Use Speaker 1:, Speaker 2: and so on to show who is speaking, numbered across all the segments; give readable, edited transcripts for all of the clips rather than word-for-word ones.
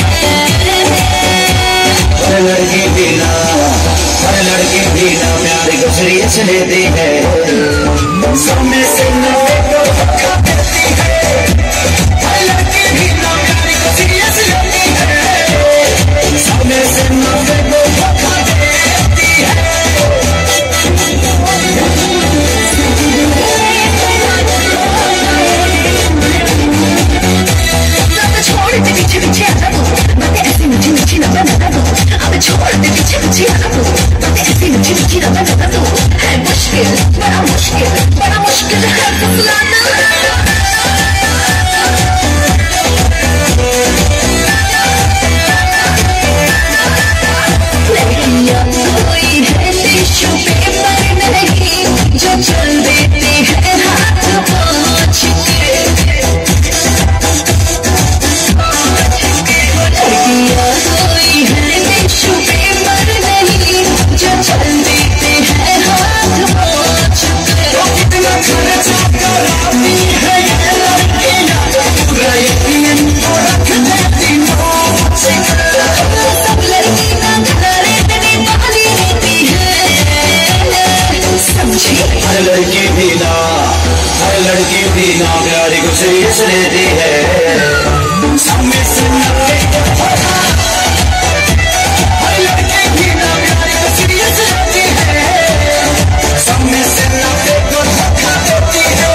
Speaker 1: हर लड़की भी ना प्यार को सीरियस लेती है, सामने से नब्बे को धोखा देती है। हर लड़की भी ना प्यार को सीरियस लेती है, सामने से नब्बे को धोखा देती है। छोड़ दे पीछे पीछे आना तो बातें ऐसी मीठी मीठी ना बना दो। अब छोड़ दे पीछे पीछे आना तो बातें ऐसी मीठी मीठी ना बना दो। है मुश्किल बड़ा मुश्किल है फुसलाना। लड़कियां कोई है टिश्यू पेपर नहीं जो चल देते हैं हाथ पहुंच के। लड़कियां कोई है टिश्यू पेपर नहीं जो चल देते हैं हाथ पहुंच के। कितना खर्चा कराती है ये लड़कियां, पूरा यकीन तो रख लेती हो। सब लड़की ना घरे में पाली रहती है, समझी। हर लड़की भी ना प्यारी को सीरियस लेती है, सामने से नब्बे को धोखा। हर लड़की भी ना प्यारी को सीरियस लेती है, सामने से नब्बे को धोखा देती है।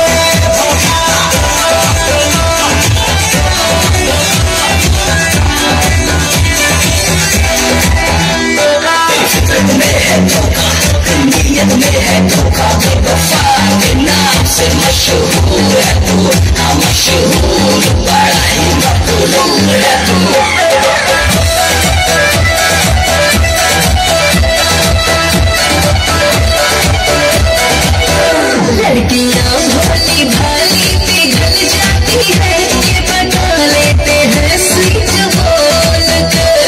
Speaker 1: फिक्र में है धोखा, नीयत में है धोखा, बेवफा के नाम से मशहूर है तू। हाँ मशहूर, बड़ा ही मकरूर है तू। लड़कियां भोली भाली पिघल जाती है, ये बता लेते हैं स्वीट बोल कर।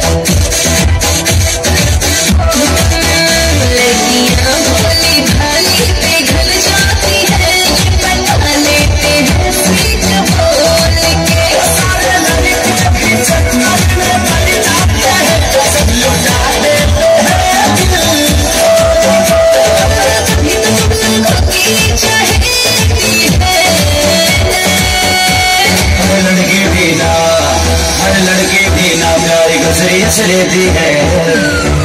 Speaker 1: लड़कियां भोली भाली पिघल जाती है, ये बता लेते हैं स्वीट बोल के। सारे लड़के भी चक्कर में पड़ जाते हैं, सब लुटा देते हैं दिल। हर लड़की भी ना प्यारी को सीरियस लेती है।